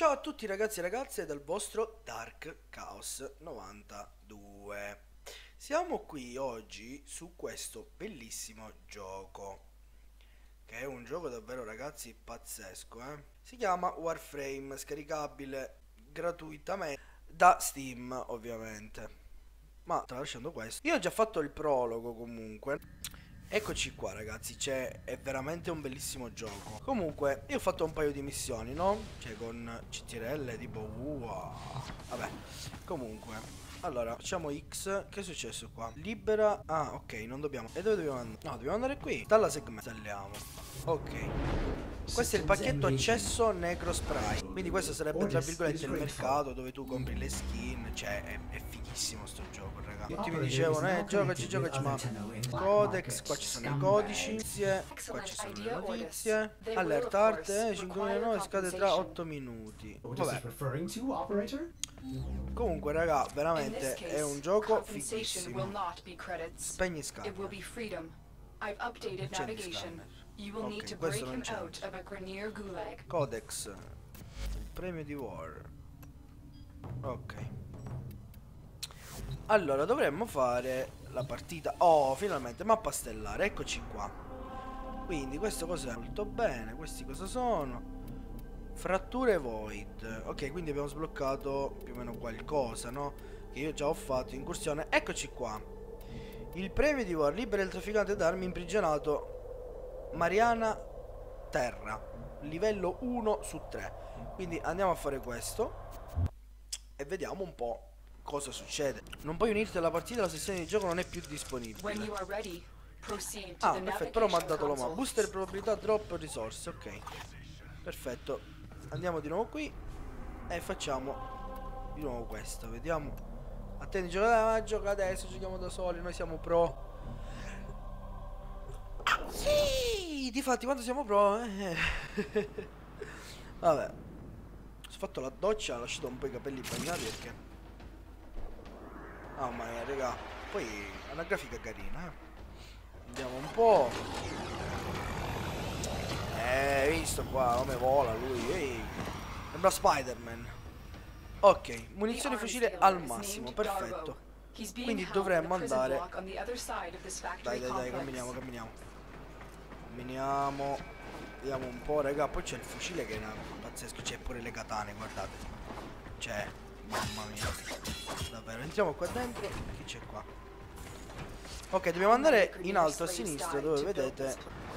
Ciao a tutti ragazzi e ragazze dal vostro Dark Chaos 92. Siamo qui oggi su questo bellissimo gioco, che è un gioco davvero ragazzi pazzesco, Si chiama Warframe, scaricabile gratuitamente da Steam ovviamente. Ma tralasciando questo, io ho già fatto il prologo comunque. Eccoci qua ragazzi, è veramente un bellissimo gioco. Comunque, io ho fatto un paio di missioni, no? Cioè con CTRL tipo vabbè, comunque. Allora, facciamo X. Che è successo qua? Libera. Ah, ok, non dobbiamo. E dove dobbiamo andare? No, dobbiamo andare qui. Dalla segmento. Installiamo. Ok. Questo è il pacchetto accesso Necro Spray. Quindi questo sarebbe tra virgolette il mercato dove tu compri le skin. Cioè è fighissimo sto gioco, raga. Tutti mi dicevano, giocaci, ma Codex, qua ci sono i codici, qua ci sono le notizie. Alert art, 5.9 scade tra 8 minuti. Vabbè. Comunque raga, veramente è un gioco fighissimo. Spegni scanner. Accendi scanner. Ok, questo non c'è. Codex. Il premio di War. Ok. Allora, dovremmo fare la partita. Oh, finalmente, mappa stellare, eccoci qua. Quindi, questo cos'è? Molto bene, questi cosa sono? Fratture Void. Ok, quindi abbiamo sbloccato più o meno qualcosa, no? Che io già ho fatto, incursione. Eccoci qua. Il premio di War, libera il trafficante d'armi imprigionato Mariana Terra, livello 1 su 3. Quindi andiamo a fare questo e vediamo un po' cosa succede. Non puoi unirti alla partita, la sessione di gioco non è più disponibile. Ah, perfetto, però mi ha dato l'OMA. Booster probabilità drop risorse, ok. Perfetto. Andiamo di nuovo qui e facciamo di nuovo questo. Vediamo. Attendi, gioca adesso, giochiamo da soli, noi siamo pro. Sì, difatti quando siamo pro Vabbè, ho fatto la doccia, ho lasciato un po' i capelli bagnati perché oh mamma mia raga. Poi è una grafica carina, Andiamo un po'. Visto qua come vola lui, sembra Spider-Man. Ok, munizioni fucile al massimo, perfetto. Quindi dovremmo andare. Dai, camminiamo. Vediamo un po', raga. Poi c'è il fucile che è pazzesco. C'è pure le katane, guardate. C'è, mamma mia. Davvero, entriamo qua dentro. Chi c'è qua? Ok, dobbiamo andare in alto a sinistra dove vedete.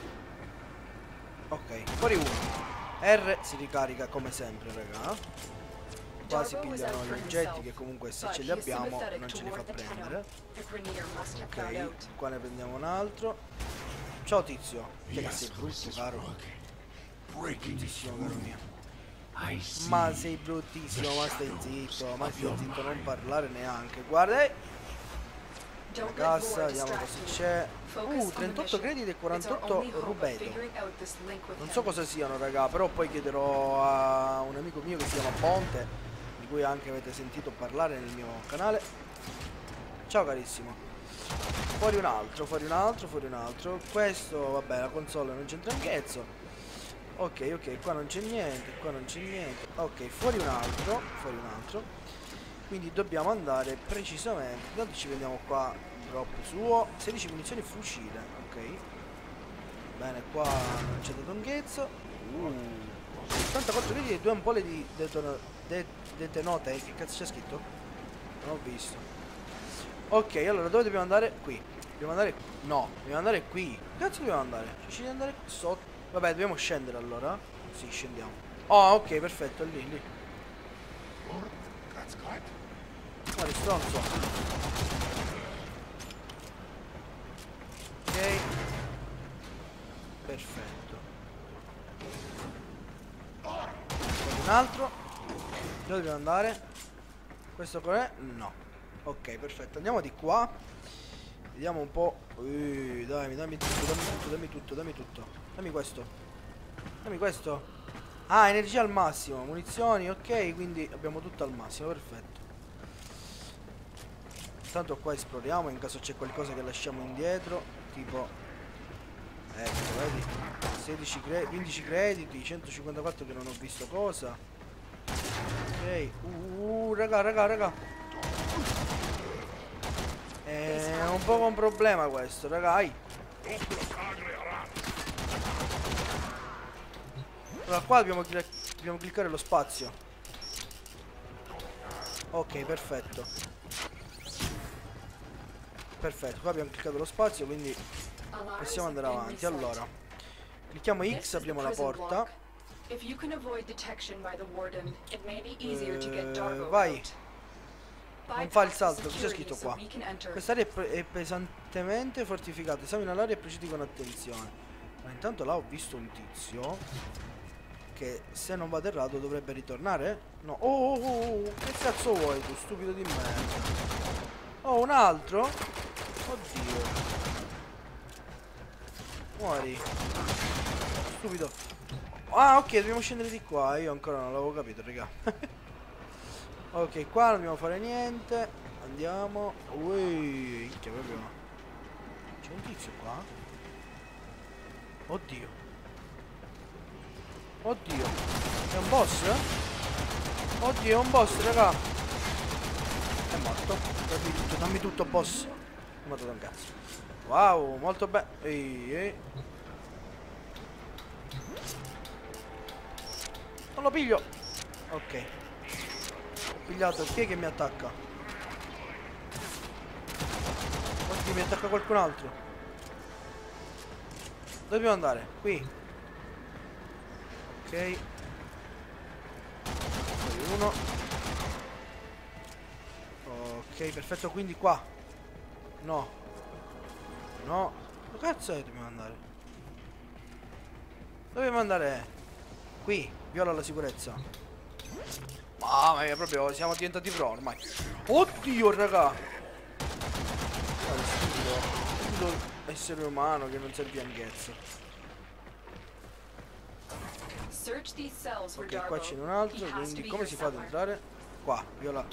Ok, fuori uno. R si ricarica come sempre, raga. Qua si pigliano gli oggetti che comunque se ce li abbiamo non ce li fa prendere. Ok, qua ne prendiamo un altro. Ciao tizio. Che sei brutto, caro. Bruttissimo, caro mio. Ma sei bruttissimo, ma stai zitto. Ma stai zitto, non parlare neanche. Guarda. La cassa, vediamo cosa c'è. 38 crediti e 48 rubeto. Non so cosa siano, raga, però poi chiederò a un amico mio che si chiama Ponte, di cui anche avete sentito parlare nel mio canale. Ciao carissimo. Fuori un altro. Questo, vabbè, la console non c'entra un ghezzo. Ok, qua non c'è niente, Ok, fuori un altro. Quindi dobbiamo andare precisamente. Intanto ci vediamo qua. Drop suo. 16 munizioni fucile. Ok. Bene, qua non c'è dato un ghezzo. 84 crediti e 2 ampole di detenote. Che cazzo c'è scritto? Non ho visto. Ok, allora dove dobbiamo andare? Qui. Dobbiamo andare. No, dobbiamo andare qui. Che cazzo dobbiamo andare? Ci devi andare sotto. Vabbè, dobbiamo scendere allora. Sì, scendiamo. Oh, ok, perfetto, lì. Guarda, stronzo. Ok. Perfetto. Un altro. Dove dobbiamo andare? Questo qual è? No. Ok, perfetto. Andiamo di qua. Vediamo un po'. Dammi tutto. Dammi questo. Ah, energia al massimo. Munizioni, ok. Quindi abbiamo tutto al massimo, perfetto. Intanto qua esploriamo in caso c'è qualcosa che lasciamo indietro. Tipo, ecco, vedi, 15 crediti, 154 che non ho visto cosa. Ok. Raga. È un po' un problema questo, raga. Allora qua dobbiamo cliccare lo spazio. Ok, perfetto. Perfetto, qua abbiamo cliccato lo spazio, quindi possiamo andare avanti. Allora, clicchiamo X, apriamo la porta. Vai. Non fa il salto, c'è scritto qua. Quest'area è pesantemente fortificata. Esamina l'area e procedi con attenzione. Ma intanto là ho visto un tizio che, se non vado errato, dovrebbe ritornare. No. Oh, che cazzo vuoi tu, stupido di merda? Oh, un altro? Oddio. Muori. Stupido. Ah, ok, dobbiamo scendere di qua. Io ancora non l'avevo capito, raga. Ok, qua non dobbiamo fare niente. Andiamo. Ui, che proprio. C'è un tizio qua? Oddio. Oddio. È un boss? Oddio, è un boss, raga. È morto. Dammi tutto, boss. Non mi ha dato un cazzo. Wow, molto bene. Ehi. Non lo piglio. Ok. Ho pigliato. Chi è che mi attacca? Oddio, mi attacca qualcun altro. Dove dobbiamo andare? Qui. Ok. Uno. Ok, perfetto, quindi qua. No. Dove cazzo è? Dobbiamo andare? Dove dobbiamo andare? Qui, viola la sicurezza. Mamma mia, proprio siamo diventati pro ormai. Oddio, raga. Stupido essere umano che non sa il bianchezza. Ok, qua c'è un altro, quindi come si fa ad entrare? Qua, viola.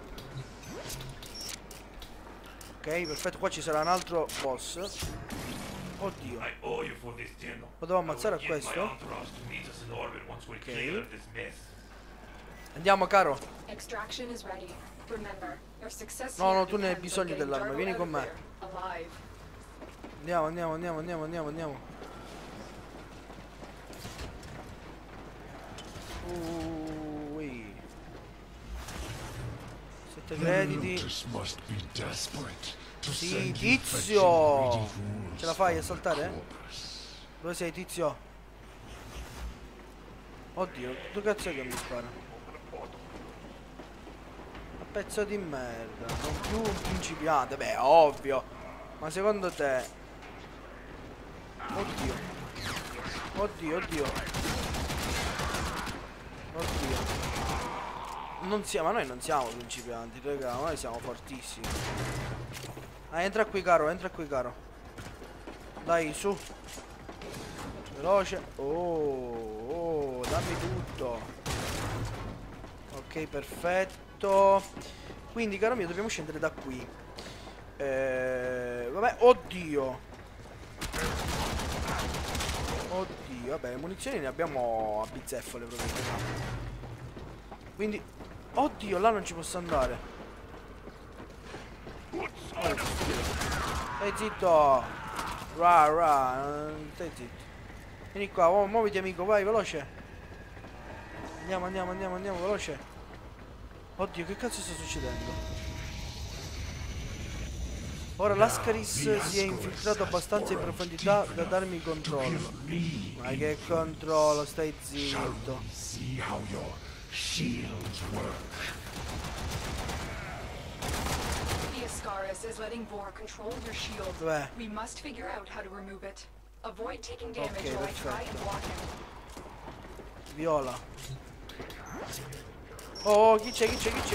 Ok, perfetto, qua ci sarà un altro boss. Oddio. Lo devo ammazzare a questo? Ok. Andiamo, caro. No, tu ne hai bisogno dell'arma, vieni con me. Andiamo. Ui. 7 crediti. Sì, tizio. Ce la fai a saltare? Dove sei, tizio? Oddio, tu cazzo è che mi spara? Pezzo di merda. Non più un principiante. Beh, ovvio. Ma secondo te? Oddio. Non siamo, ma noi non siamo principianti, raga. Noi siamo fortissimi. Entra qui, caro. Dai, su. Veloce. Oh, dammi tutto. Ok, perfetto. Quindi, caro mio, dobbiamo scendere da qui. Vabbè, oddio, vabbè, le munizioni ne abbiamo a bizzeffole proprio. Quindi, oddio, là non ci posso andare. Stai zitto. Stai zitto. Vieni qua, muoviti amico, vai, veloce. Andiamo, veloce. Oddio, che cazzo sta succedendo? Ora l'Ascaris si è infiltrato abbastanza in profondità da darmi controllo. Ma che controllo, stai zitto. Dov'è? Ok, perfetto. Viola. Oh, chi c'è?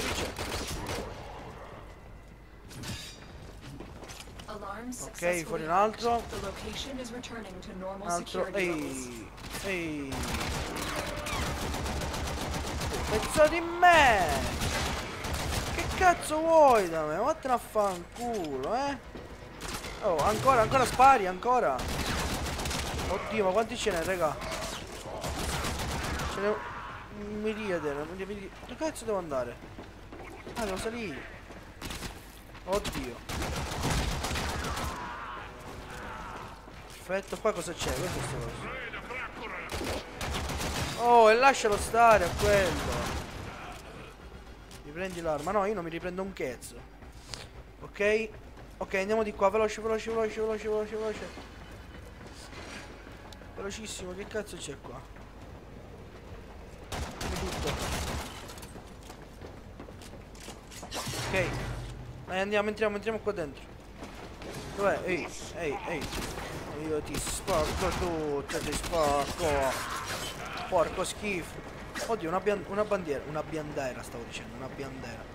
Ok, fuori un altro. Ehi. Pezzo di me! Che cazzo vuoi da me? Vattene a fanculo, eh? Oh, ancora spari, ancora. Oddio, ma quanti ce n'è, raga? miriade, dove cazzo devo andare? Ah, devo salire. Oddio. Perfetto, qua cosa c'è? Questo è sto coso. Oh, e lascialo stare a quello. Riprendi l'arma. No, io non mi riprendo un cazzo. Ok. Ok, andiamo di qua. Veloce, veloce, veloce, veloce, veloce, veloce. Velocissimo, che cazzo c'è qua? Fammi tutto. Ok. Dai, andiamo, entriamo qua dentro. Dov'è? Ehi, ehi, ehi. Io ti spacco tutto, ti spacco. Porco schifo. Oddio, una bandiera. Una biandera stavo dicendo, una biandera.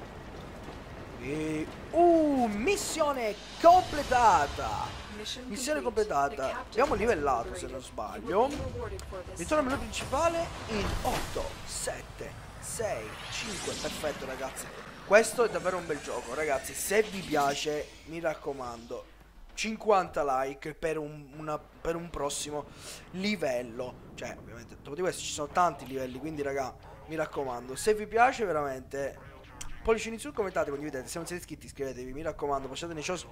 Missione completata. Missione completata. Abbiamo livellato se non sbaglio. Ritorno al menu principale in 8, 7, 6, 5. Perfetto ragazzi. Questo è davvero un bel gioco ragazzi. Se vi piace mi raccomando 50 like per un prossimo livello. Cioè ovviamente dopo di questo ci sono tanti livelli. Quindi raga mi raccomando, se vi piace veramente pollici in su, commentate, condividete. Se non siete iscritti iscrivetevi, mi raccomando. Passate nei social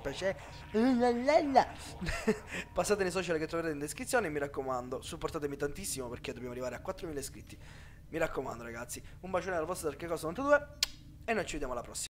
passate nei social che troverete in descrizione. Mi raccomando, supportatemi tantissimo perché dobbiamo arrivare a 4.000 iscritti. Mi raccomando ragazzi, un bacione dal vostro Dark Coast 92 e noi ci vediamo alla prossima.